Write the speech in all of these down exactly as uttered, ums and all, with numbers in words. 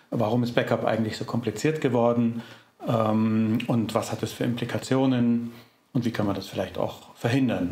Warum ist Backup eigentlich so kompliziert geworden? Ähm, und was hat es für Implikationen? Und wie kann man das vielleicht auch verhindern?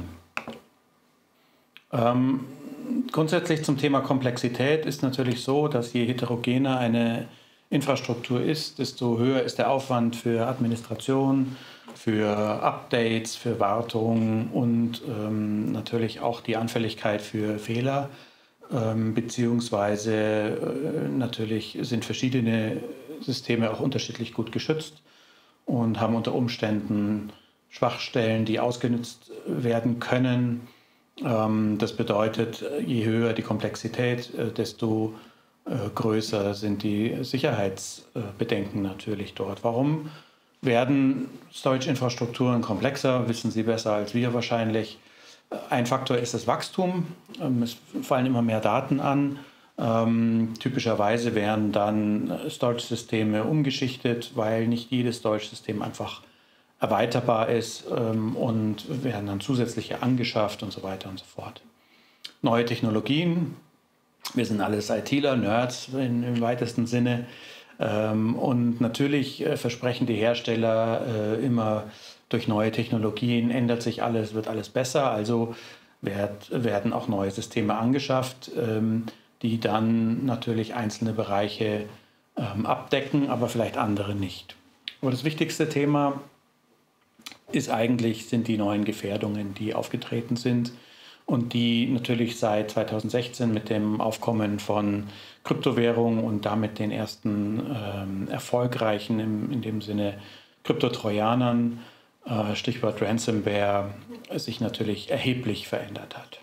Ähm, grundsätzlich zum Thema Komplexität ist natürlich so, dass je heterogener eine Infrastruktur ist, desto höher ist der Aufwand für Administration, für Updates, für Wartung und ähm, natürlich auch die Anfälligkeit für Fehler. Ähm, beziehungsweise äh, natürlich sind verschiedene Systeme auch unterschiedlich gut geschützt und haben unter Umständen Schwachstellen, die ausgenutzt werden können. Ähm, das bedeutet, je höher die Komplexität, äh, desto äh, größer sind die Sicherheitsbedenken natürlich dort. Warum werden Storage-Infrastrukturen komplexer? Wissen Sie besser als wir wahrscheinlich. Ein Faktor ist das Wachstum. Es fallen immer mehr Daten an. Ähm, typischerweise werden dann Storage-Systeme umgeschichtet, weil nicht jedes Storage-System einfach erweiterbar ist ähm, und werden dann zusätzliche angeschafft und so weiter und so fort. Neue Technologien. Wir sind alles ITler, Nerds in, im weitesten Sinne. Ähm, und natürlich äh, versprechen die Hersteller äh, immer, durch neue Technologien ändert sich alles, wird alles besser. Also werd, werden auch neue Systeme angeschafft, ähm, die dann natürlich einzelne Bereiche ähm, abdecken, aber vielleicht andere nicht. Aber das wichtigste Thema ist eigentlich, sind die neuen Gefährdungen, die aufgetreten sind und die natürlich seit zweitausendsechzehn mit dem Aufkommen von Kryptowährungen und damit den ersten ähm, erfolgreichen, im, in dem Sinne Kryptotrojanern, äh, Stichwort Ransomware, sich natürlich erheblich verändert hat.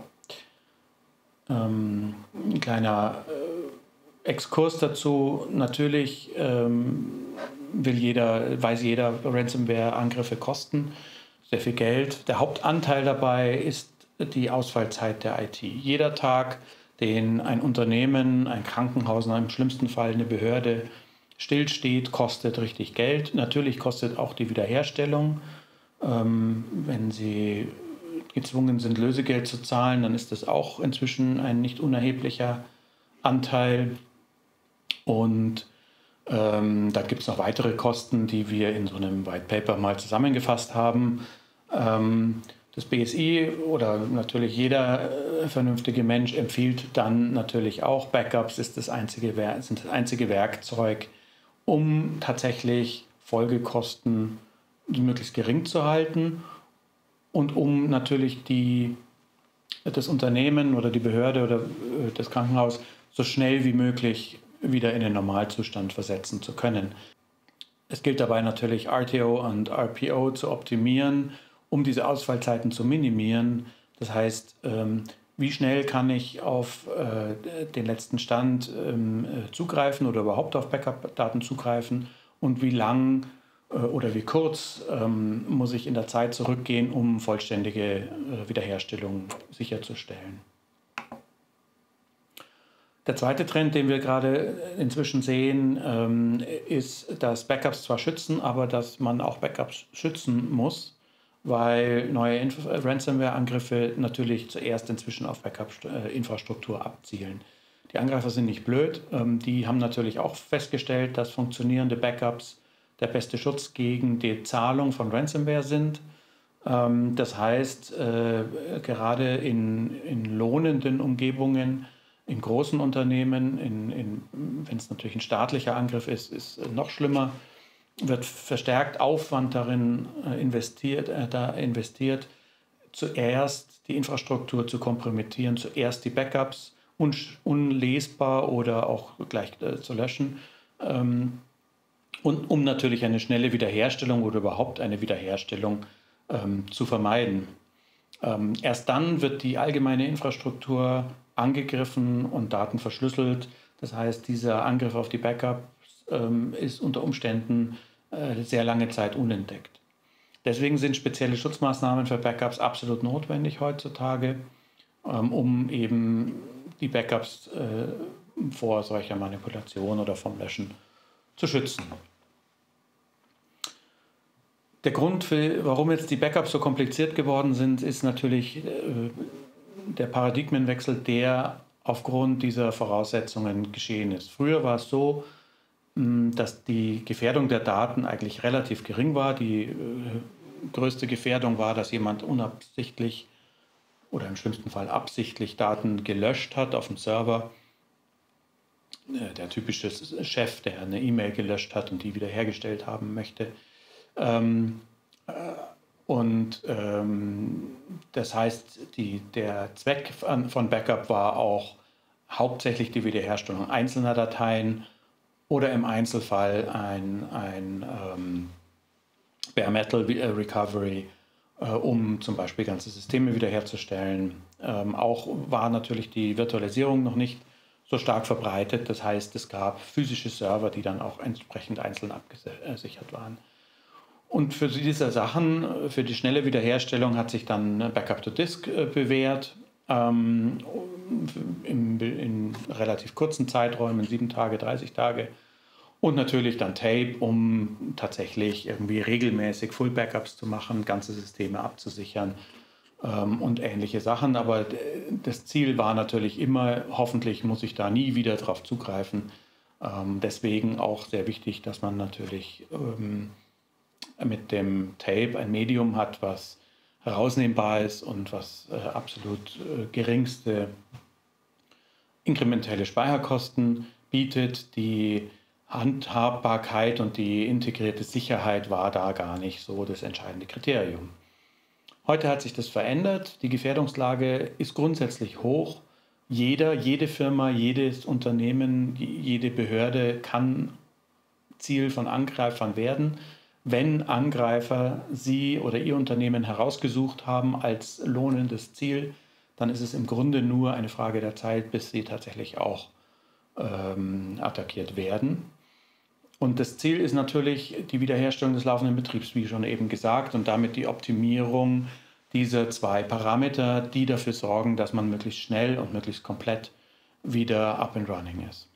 Ähm, ein kleiner äh, Exkurs dazu. Natürlich ähm, will jeder, weiß jeder, Ransomware-Angriffe kosten sehr viel Geld. Der Hauptanteil dabei ist die Ausfallzeit der I T. Jeder Tag, den ein Unternehmen, ein Krankenhaus, im schlimmsten Fall eine Behörde stillsteht, kostet richtig Geld. Natürlich kostet auch die Wiederherstellung. Ähm, wenn Sie gezwungen sind, Lösegeld zu zahlen, dann ist das auch inzwischen ein nicht unerheblicher Anteil. Und ähm, da gibt es noch weitere Kosten, die wir in so einem White Paper mal zusammengefasst haben. Ähm, das B S I oder natürlich jeder äh, vernünftige Mensch empfiehlt dann natürlich auch, Backups ist das einzige, sind das einzige Werkzeug, um tatsächlich Folgekosten möglichst gering zu halten und um natürlich die, das Unternehmen oder die Behörde oder äh, das Krankenhaus so schnell wie möglich wieder in den Normalzustand versetzen zu können. Es gilt dabei natürlich R T O und R P O zu optimieren, um diese Ausfallzeiten zu minimieren. Das heißt, ähm, wie schnell kann ich auf äh, den letzten Stand ähm, äh, zugreifen oder überhaupt auf Backup-Daten zugreifen und wie lang äh, oder wie kurz ähm, muss ich in der Zeit zurückgehen, um vollständige äh, Wiederherstellung sicherzustellen. Der zweite Trend, den wir gerade inzwischen sehen, ähm, ist, dass Backups zwar schützen, aber dass man auch Backups schützen muss, weil neue Inf- Ransomware-Angriffe natürlich zuerst inzwischen auf Backup-Infrastruktur abzielen. Die Angreifer sind nicht blöd, ähm, die haben natürlich auch festgestellt, dass funktionierende Backups der beste Schutz gegen die Zahlung von Ransomware sind. Ähm, das heißt, äh, gerade in, in lohnenden Umgebungen, in großen Unternehmen, in, in, wenn es natürlich ein staatlicher Angriff ist, ist es noch schlimmer, wird verstärkt Aufwand darin äh, investiert, äh, da investiert, zuerst die Infrastruktur zu kompromittieren, zuerst die Backups un unlesbar oder auch gleich äh, zu löschen, ähm, und um natürlich eine schnelle Wiederherstellung oder überhaupt eine Wiederherstellung ähm, zu vermeiden. Ähm, erst dann wird die allgemeine Infrastruktur angegriffen und Daten verschlüsselt. Das heißt, dieser Angriff auf die Backups ähm, ist unter Umständen äh, sehr lange Zeit unentdeckt. Deswegen sind spezielle Schutzmaßnahmen für Backups absolut notwendig heutzutage, ähm, um eben die Backups äh, vor solcher Manipulation oder vom Löschen zu schützen. Der Grund, für, warum jetzt die Backups so kompliziert geworden sind, ist natürlich äh, der Paradigmenwechsel, der aufgrund dieser Voraussetzungen geschehen ist. Früher war es so, dass die Gefährdung der Daten eigentlich relativ gering war. Die äh, größte Gefährdung war, dass jemand unabsichtlich oder im schlimmsten Fall absichtlich Daten gelöscht hat auf dem Server. Äh, der typische Chef, der eine E-Mail gelöscht hat und die wiederhergestellt haben möchte. Ähm, äh, und ähm, das heißt, die, der Zweck von, von Backup war auch hauptsächlich die Wiederherstellung einzelner Dateien oder im Einzelfall ein, ein ähm, Bare Metal Recovery, äh, um zum Beispiel ganze Systeme wiederherzustellen. Ähm, auch war natürlich die Virtualisierung noch nicht so stark verbreitet. Das heißt, es gab physische Server, die dann auch entsprechend einzeln abgesichert waren. Und für diese Sachen, für die schnelle Wiederherstellung hat sich dann Backup to Disk äh, bewährt. Ähm, in, in relativ kurzen Zeiträumen, sieben Tage, dreißig Tage. Und natürlich dann Tape, um tatsächlich irgendwie regelmäßig Full Backups zu machen, ganze Systeme abzusichern ähm, und ähnliche Sachen. Aber das Ziel war natürlich immer, hoffentlich muss ich da nie wieder drauf zugreifen. Ähm, deswegen auch sehr wichtig, dass man natürlich ähm, mit dem Tape ein Medium hat, was herausnehmbar ist und was äh, absolut äh, geringste inkrementelle Speicherkosten bietet. Die Handhabbarkeit und die integrierte Sicherheit war da gar nicht so das entscheidende Kriterium. Heute hat sich das verändert. Die Gefährdungslage ist grundsätzlich hoch. Jeder, jede Firma, jedes Unternehmen, jede Behörde kann Ziel von Angreifern werden, wenn Angreifer Sie oder Ihr Unternehmen herausgesucht haben als lohnendes Ziel. Dann ist es im Grunde nur eine Frage der Zeit, bis sie tatsächlich auch ähm, attackiert werden. Und das Ziel ist natürlich die Wiederherstellung des laufenden Betriebs, wie schon eben gesagt, und damit die Optimierung dieser zwei Parameter, die dafür sorgen, dass man möglichst schnell und möglichst komplett wieder up and running ist.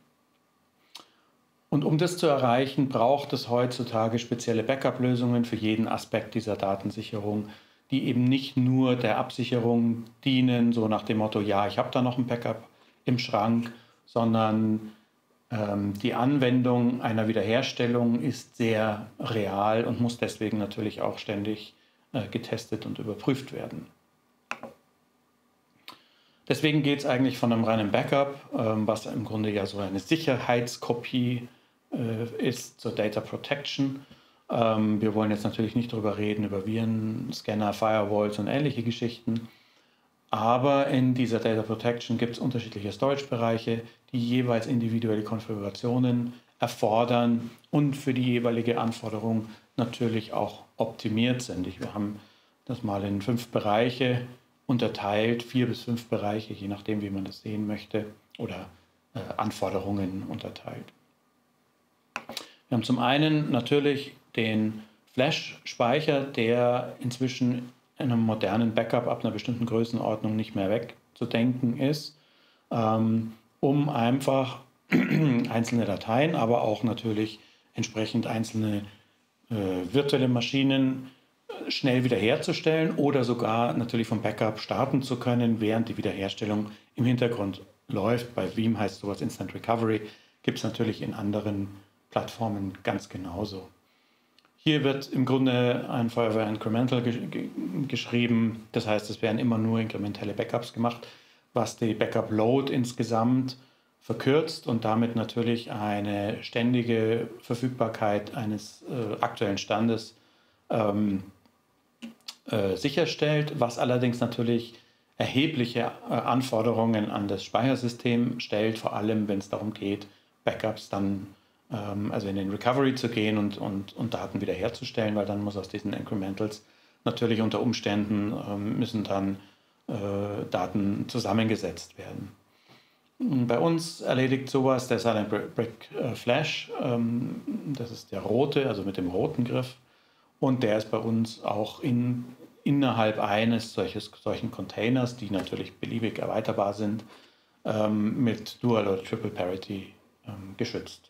Und um das zu erreichen, braucht es heutzutage spezielle Backup-Lösungen für jeden Aspekt dieser Datensicherung, die eben nicht nur der Absicherung dienen, so nach dem Motto, ja, ich habe da noch ein Backup im Schrank, sondern ähm, die Anwendung einer Wiederherstellung ist sehr real und muss deswegen natürlich auch ständig äh, getestet und überprüft werden. Deswegen geht es eigentlich von einem reinen Backup, ähm, was im Grunde ja so eine Sicherheitskopie äh, ist, zur Data Protection. Ähm, wir wollen jetzt natürlich nicht darüber reden, über Viren, Scanner, Firewalls und ähnliche Geschichten. Aber in dieser Data Protection gibt es unterschiedliche Storage-Bereiche, die jeweils individuelle Konfigurationen erfordern und für die jeweilige Anforderung natürlich auch optimiert sind. Wir haben das mal in fünf Bereiche unterteilt, vier bis fünf Bereiche, je nachdem, wie man das sehen möchte, oder äh, Anforderungen unterteilt. Wir haben zum einen natürlich den Flash-Speicher, der inzwischen in einem modernen Backup ab einer bestimmten Größenordnung nicht mehr wegzudenken ist, ähm, um einfach einzelne Dateien, aber auch natürlich entsprechend einzelne äh, virtuelle Maschinen äh, schnell wiederherzustellen oder sogar natürlich vom Backup starten zu können, während die Wiederherstellung im Hintergrund läuft. Bei Veeam heißt sowas Instant Recovery, gibt es natürlich in anderen Plattformen ganz genauso. Hier wird im Grunde ein Feuerwehr Incremental ge ge geschrieben, das heißt, es werden immer nur inkrementelle Backups gemacht, was die Backup-Load insgesamt verkürzt und damit natürlich eine ständige Verfügbarkeit eines äh, aktuellen Standes ähm, äh, sicherstellt, was allerdings natürlich erhebliche äh, Anforderungen an das Speichersystem stellt, vor allem wenn es darum geht, Backups dann also in den Recovery zu gehen und, und, und Daten wiederherzustellen, weil dann muss aus diesen Incrementals natürlich unter Umständen ähm, müssen dann äh, Daten zusammengesetzt werden. Bei uns erledigt sowas der Silent Brick äh, Flash, ähm, das ist der rote, also mit dem roten Griff, und der ist bei uns auch in, innerhalb eines solches, solchen Containers, die natürlich beliebig erweiterbar sind, ähm, mit Dual oder Triple Parity ähm, geschützt.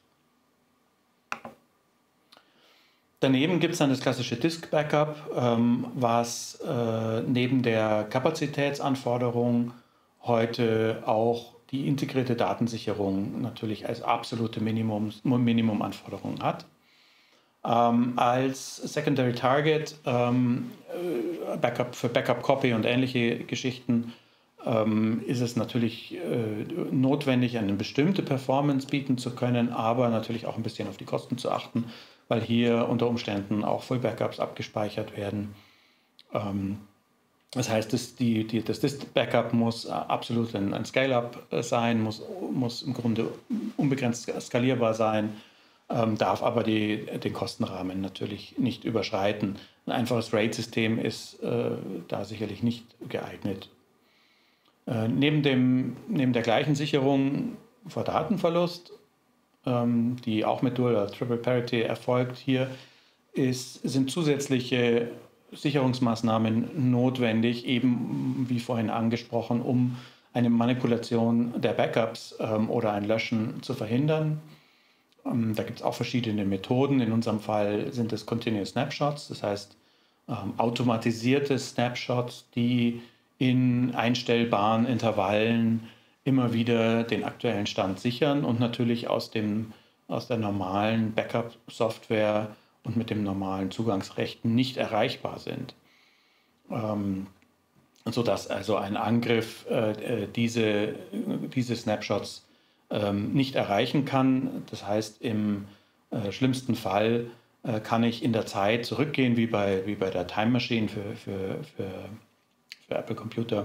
Daneben gibt es dann das klassische Disk Backup, ähm, was äh, neben der Kapazitätsanforderung heute auch die integrierte Datensicherung natürlich als absolute Minimum, Minimumanforderung hat. Ähm, als Secondary Target ähm, Backup, für Backup Copy und ähnliche Geschichten ähm, ist es natürlich äh, notwendig, eine bestimmte Performance bieten zu können, aber natürlich auch ein bisschen auf die Kosten zu achten, weil hier unter Umständen auch Full Backups abgespeichert werden. Ähm, das heißt, das, die, die, das Disk-Backup muss absolut ein, ein Scale-Up sein, muss, muss im Grunde unbegrenzt skalierbar sein, ähm, darf aber die, den Kostenrahmen natürlich nicht überschreiten. Ein einfaches RAID-System ist äh, da sicherlich nicht geeignet. Äh, neben, dem, neben der gleichen Sicherung vor Datenverlust, ähm, die auch mit Dual oder Triple Parity erfolgt, hier ist, sind zusätzliche Sicherungsmaßnahmen notwendig, eben wie vorhin angesprochen, um eine Manipulation der Backups ähm, oder ein Löschen zu verhindern. Ähm, da gibt es auch verschiedene Methoden. In unserem Fall sind es Continuous Snapshots, das heißt ähm, automatisierte Snapshots, die in einstellbaren Intervallen immer wieder den aktuellen Stand sichern und natürlich aus, dem, aus der normalen Backup-Software und mit dem normalen Zugangsrechten nicht erreichbar sind. Ähm, sodass also ein Angriff äh, diese, diese Snapshots ähm, nicht erreichen kann. Das heißt, im äh, schlimmsten Fall äh, kann ich in der Zeit zurückgehen, wie bei, wie bei der Time Machine für, für, für, für Apple Computer,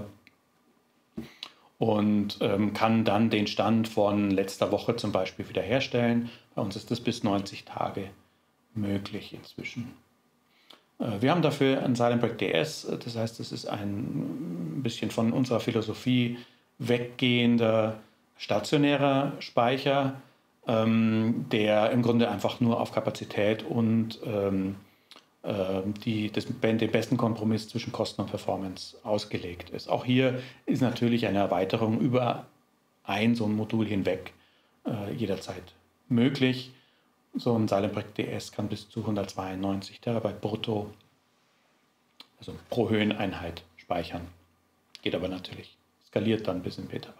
und ähm, kann dann den Stand von letzter Woche zum Beispiel wiederherstellen. Bei uns ist das bis neunzig Tage möglich inzwischen. Äh, wir haben dafür ein Silent Break D S, das heißt, es ist ein bisschen von unserer Philosophie weggehender stationärer Speicher, ähm, der im Grunde einfach nur auf Kapazität und ähm, äh, die, das, den besten Kompromiss zwischen Kosten und Performance ausgelegt ist. Auch hier ist natürlich eine Erweiterung über ein so ein Modul hinweg äh, jederzeit möglich. So ein Silent Break D S kann bis zu hundertzweiundneunzig Terabyte brutto, also pro Höheneinheit, speichern. Geht aber natürlich, skaliert dann bis in Petabyte.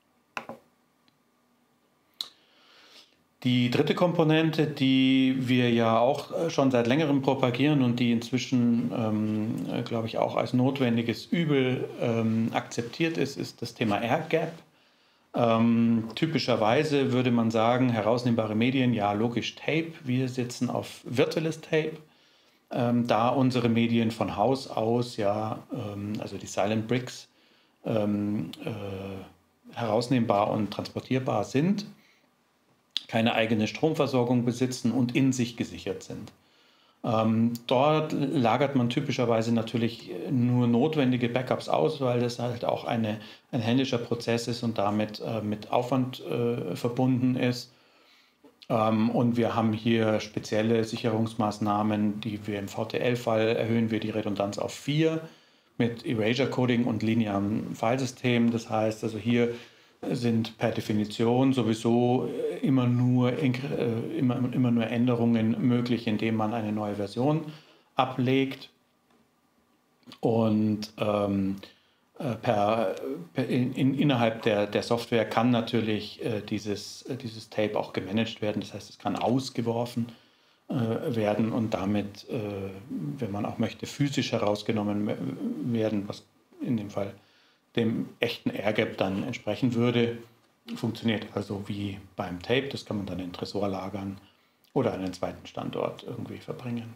Die dritte Komponente, die wir ja auch schon seit längerem propagieren und die inzwischen, ähm, glaube ich, auch als notwendiges Übel ähm, akzeptiert ist, ist das Thema Air Gap. Ähm, typischerweise würde man sagen, herausnehmbare Medien, ja logisch Tape, wir sitzen auf virtuelles Tape, ähm, da unsere Medien von Haus aus, ja, ähm, also die Silent Bricks, ähm, äh, herausnehmbar und transportierbar sind, keine eigene Stromversorgung besitzen und in sich gesichert sind. Ähm, dort lagert man typischerweise natürlich nur notwendige Backups aus, weil das halt auch eine, ein händischer Prozess ist und damit äh, mit Aufwand äh, verbunden ist. Ähm, und wir haben hier spezielle Sicherungsmaßnahmen, die wir im V T L-Fall erhöhen wir die Redundanz auf vier mit Erasure-Coding und linearem Filesystem. Das heißt also hier sind per Definition sowieso immer nur, immer, immer nur Änderungen möglich, indem man eine neue Version ablegt. Und ähm, per, per in, in, innerhalb der, der Software kann natürlich äh, dieses, äh, dieses Tape auch gemanagt werden. Das heißt, es kann ausgeworfen äh, werden und damit, äh, wenn man auch möchte, physisch herausgenommen werden, was in dem Fall dem echten Air Gap dann entsprechen würde. Funktioniert also wie beim Tape, das kann man dann in den Tresor lagern oder an einen zweiten Standort irgendwie verbringen.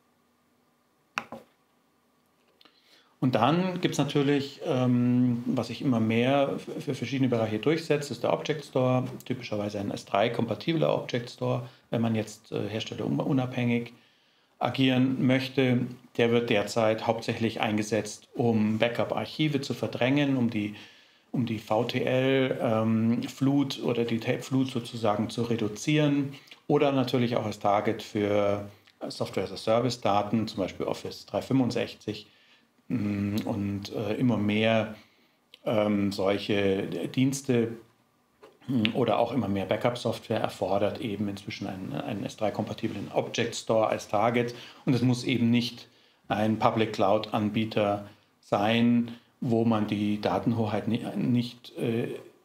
Und dann gibt es natürlich, ähm, was sich immer mehr für verschiedene Bereiche durchsetzt, ist der Object Store, typischerweise ein S drei kompatibler Object Store, wenn man jetzt äh, herstellerunabhängig agieren möchte. Der wird derzeit hauptsächlich eingesetzt, um Backup-Archive zu verdrängen, um die, um die V T L-Flut ähm, oder die Tape-Flut sozusagen zu reduzieren oder natürlich auch als Target für Software-as-a-Service-Daten, zum Beispiel Office dreihundertfünfundsechzig und äh, immer mehr ähm, solche Dienste oder auch immer mehr Backup-Software erfordert eben inzwischen einen, einen S drei kompatiblen Object Store als Target. Und es muss eben nicht ein Public Cloud-Anbieter sein, wo man die Datenhoheit nicht, nicht äh,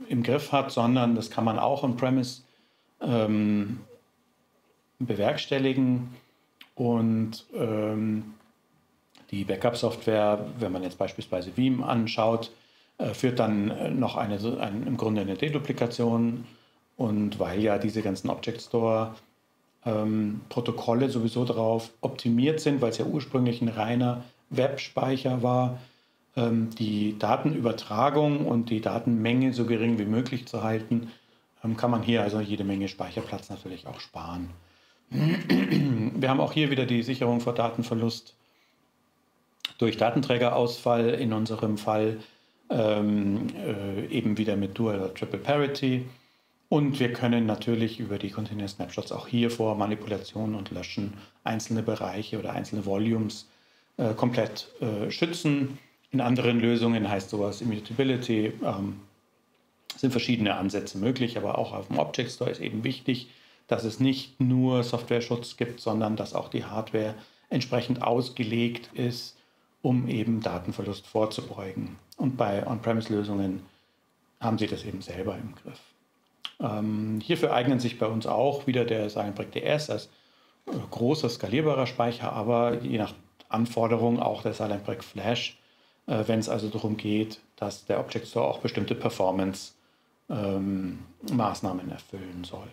im Griff hat, sondern das kann man auch on-premise ähm, bewerkstelligen. Und ähm, die Backup-Software, wenn man jetzt beispielsweise Veeam anschaut, äh, führt dann noch eine, ein, im Grunde eine Deduplikation. Und weil ja diese ganzen Object Store ähm, Protokolle sowieso darauf optimiert sind, weil es ja ursprünglich ein reiner Webspeicher war, ähm, die Datenübertragung und die Datenmenge so gering wie möglich zu halten, ähm, kann man hier also jede Menge Speicherplatz natürlich auch sparen. Wir haben auch hier wieder die Sicherung vor Datenverlust durch Datenträgerausfall, in unserem Fall ähm, äh, eben wieder mit Dual oder Triple Parity. Und wir können natürlich über die Continuous Snapshots auch hier vor Manipulationen und Löschen einzelne Bereiche oder einzelne Volumes äh, komplett äh, schützen. In anderen Lösungen heißt sowas Immutability. Ähm, sind verschiedene Ansätze möglich, aber auch auf dem Object Store ist eben wichtig, dass es nicht nur Software-Schutz gibt, sondern dass auch die Hardware entsprechend ausgelegt ist, um eben Datenverlust vorzubeugen. Und bei On-Premise-Lösungen haben sie das eben selber im Griff. Ähm, hierfür eignet sich bei uns auch wieder der Silent Brick D S als äh, großer skalierbarer Speicher, aber je nach Anforderung auch der Silent Brick Flash, äh, wenn es also darum geht, dass der Object Store auch bestimmte Performance-Maßnahmen ähm, erfüllen soll.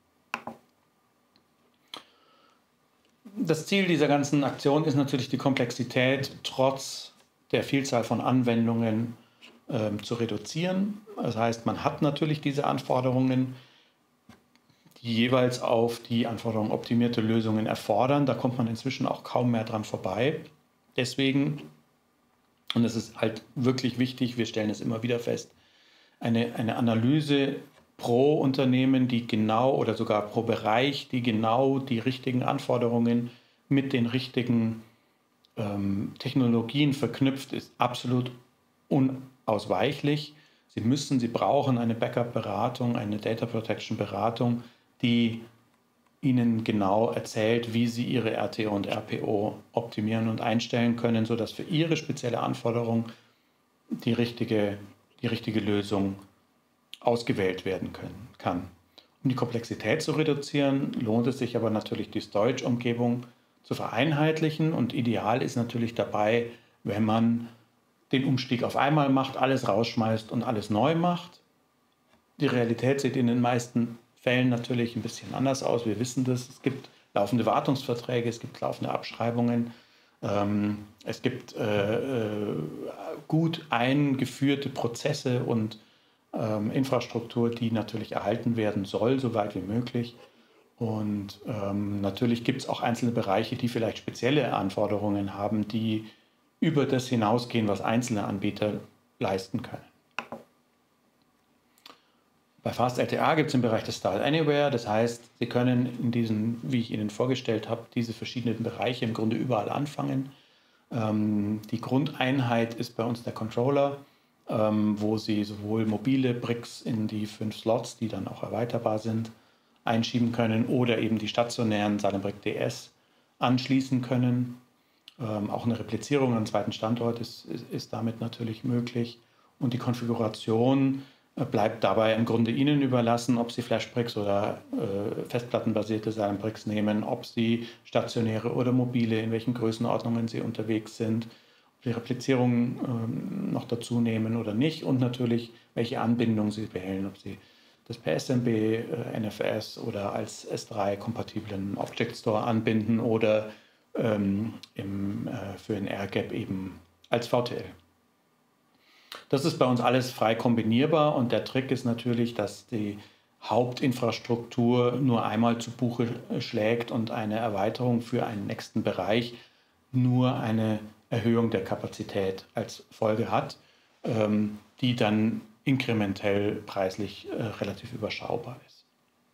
Das Ziel dieser ganzen Aktion ist natürlich die Komplexität trotz der Vielzahl von Anwendungen ähm, zu reduzieren. Das heißt, man hat natürlich diese Anforderungen, die jeweils auf die Anforderungen optimierte Lösungen erfordern. Da kommt man inzwischen auch kaum mehr dran vorbei. Deswegen, und es ist halt wirklich wichtig, wir stellen es immer wieder fest, eine, eine Analyse pro Unternehmen, die genau oder sogar pro Bereich, die genau die richtigen Anforderungen mit den richtigen ähm, Technologien verknüpft, ist absolut unausweichlich. Sie müssen, Sie brauchen eine Backup-Beratung, eine Data Protection-Beratung, die Ihnen genau erzählt, wie Sie Ihre R T O und R P O optimieren und einstellen können, sodass für Ihre spezielle Anforderung die richtige, die richtige Lösung ausgewählt werden können, kann. Um die Komplexität zu reduzieren, lohnt es sich aber natürlich, die Storage-Umgebung zu vereinheitlichen. Und ideal ist natürlich dabei, wenn man den Umstieg auf einmal macht, alles rausschmeißt und alles neu macht. Die Realität sieht in den meisten Fällen natürlich ein bisschen anders aus. Wir wissen das. Es gibt laufende Wartungsverträge, es gibt laufende Abschreibungen. Ähm, es gibt äh, äh, gut eingeführte Prozesse und ähm, Infrastruktur, die natürlich erhalten werden soll, so weit wie möglich. Und ähm, natürlich gibt es auch einzelne Bereiche, die vielleicht spezielle Anforderungen haben, die über das hinausgehen, was einzelne Anbieter leisten können. Bei FastLTA gibt es im Bereich des Start Anywhere, das heißt, Sie können in diesen, wie ich Ihnen vorgestellt habe, diese verschiedenen Bereiche im Grunde überall anfangen. Ähm, die Grundeinheit ist bei uns der Controller, ähm, wo Sie sowohl mobile Bricks in die fünf Slots, die dann auch erweiterbar sind, einschieben können oder eben die stationären Silent Brick D S anschließen können. Ähm, auch eine Replizierung an einem zweiten Standort ist, ist, ist damit natürlich möglich. Und die Konfiguration äh, bleibt dabei im Grunde Ihnen überlassen, ob Sie Flashbricks oder äh, festplattenbasierte Silent Bricks nehmen, ob Sie stationäre oder mobile, in welchen Größenordnungen Sie unterwegs sind, ob Sie Replizierung ähm, noch dazu nehmen oder nicht und natürlich, welche Anbindung Sie wählen, ob Sie das per S M B, äh, N F S oder als S drei kompatiblen Object Store anbinden oder ähm, im, äh, für den AirGap eben als V T L. Das ist bei uns alles frei kombinierbar und der Trick ist natürlich, dass die Hauptinfrastruktur nur einmal zu Buche schlägt und eine Erweiterung für einen nächsten Bereich nur eine Erhöhung der Kapazität als Folge hat, ähm, die dann inkrementell preislich äh, relativ überschaubar ist.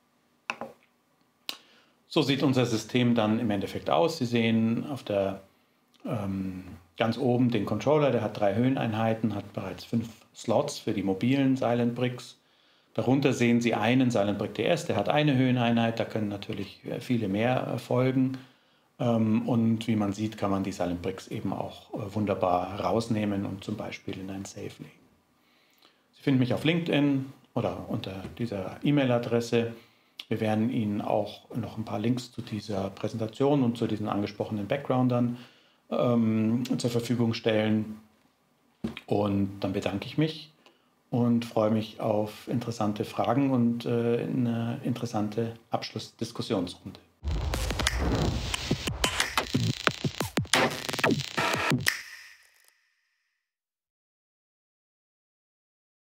So sieht unser System dann im Endeffekt aus. Sie sehen auf der ähm, ganz oben den Controller, der hat drei Höheneinheiten, hat bereits fünf Slots für die mobilen Silent Bricks. Darunter sehen Sie einen Silent Brick D S, der hat eine Höheneinheit, da können natürlich viele mehr folgen. Ähm, und wie man sieht, kann man die Silent Bricks eben auch äh, wunderbar rausnehmen und zum Beispiel in ein Safe legen. Sie finden mich auf LinkedIn oder unter dieser E-Mail-Adresse. Wir werden Ihnen auch noch ein paar Links zu dieser Präsentation und zu diesen angesprochenen Backgroundern ähm, zur Verfügung stellen. Und dann bedanke ich mich und freue mich auf interessante Fragen und äh, eine interessante Abschlussdiskussionsrunde.